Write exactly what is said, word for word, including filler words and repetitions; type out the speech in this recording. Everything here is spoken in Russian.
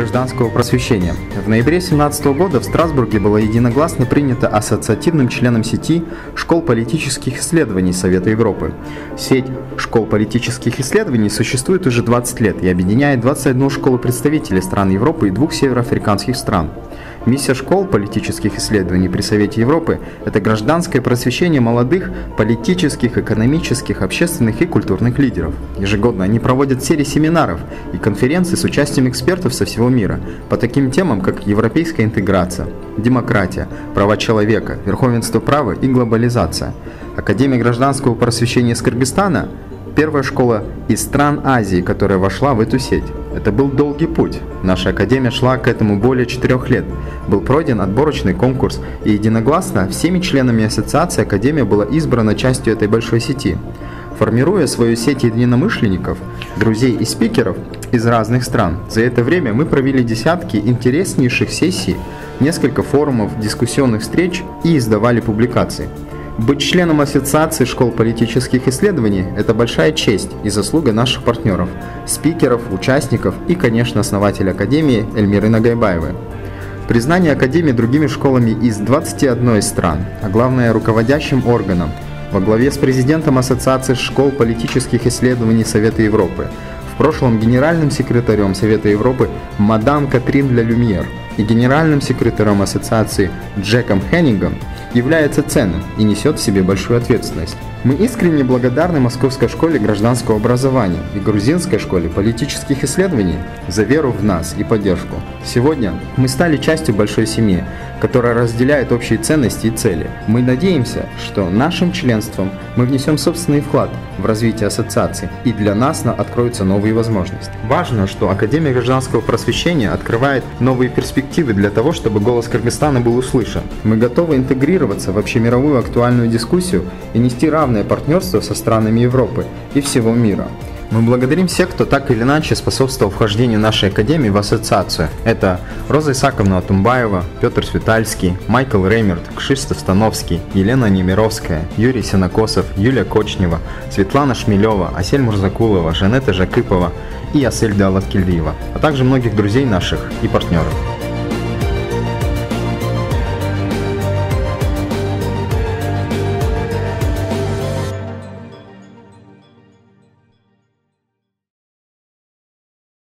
гражданского просвещения. В ноябре две тысячи семнадцатого года в Страсбурге было единогласно принято ассоциативным членом сети школ политических исследований Совета Европы. Сеть школ политических исследований существует уже двадцать лет и объединяет двадцать одну школу представителей стран Европы и двух североафриканских стран. Миссия школ политических исследований при Совете Европы – это гражданское просвещение молодых политических, экономических, общественных и культурных лидеров. Ежегодно они проводят серии семинаров и конференций с участием экспертов со всего мира по таким темам, как европейская интеграция, демократия, права человека, верховенство права и глобализация. Академия гражданского просвещения из Кыргызстана – первая школа из стран Азии, которая вошла в эту сеть. Это был долгий путь. Наша академия шла к этому более четырех лет. Был пройден отборочный конкурс, и единогласно всеми членами ассоциации академия была избрана частью этой большой сети. Формируя свою сеть единомышленников, друзей и спикеров из разных стран, за это время мы провели десятки интереснейших сессий, несколько форумов, дискуссионных встреч и издавали публикации. Быть членом Ассоциации школ политических исследований – это большая честь и заслуга наших партнеров, спикеров, участников и, конечно, основателя Академии Эльмиры Нагайбаевой. Признание Академии другими школами из двадцати одной стран, а главное руководящим органом, во главе с президентом Ассоциации школ политических исследований Совета Европы, в прошлом генеральным секретарем Совета Европы мадам Катрин Ля Люмьер и генеральным секретарем Ассоциации Джеком Хеннингом, является ценным и несет в себе большую ответственность. Мы искренне благодарны Московской школе гражданского образования и Грузинской школе политических исследований за веру в нас и поддержку. Сегодня мы стали частью большой семьи, которая разделяет общие ценности и цели. Мы надеемся, что нашим членством мы внесем собственный вклад в развитие ассоциации, и для нас откроются новые возможности. Важно, что Академия гражданского просвещения открывает новые перспективы для того, чтобы голос Кыргызстана был услышан. Мы готовы интегрироваться в общемировую актуальную дискуссию и нести равное партнерство со странами Европы и всего мира. Мы благодарим всех, кто так или иначе способствовал вхождению нашей Академии в ассоциацию. Это Роза Исаковна Атумбаева, Петр Свитальский, Майкл Реймерт, Кшиштоф Становский, Елена Немировская, Юрий Сенокосов, Юлия Кочнева, Светлана Шмелева, Асель Мурзакулова, Жанетта Жакипова и Асель Далаткильдиева, а также многих друзей наших и партнеров.